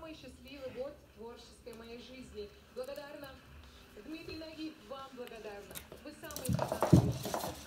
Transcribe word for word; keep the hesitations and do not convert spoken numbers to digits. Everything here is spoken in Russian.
самый счастливый год творческой моей жизни. Благодарна. Дмитрий Нагиев, вам благодарна. Вы самый талантливый.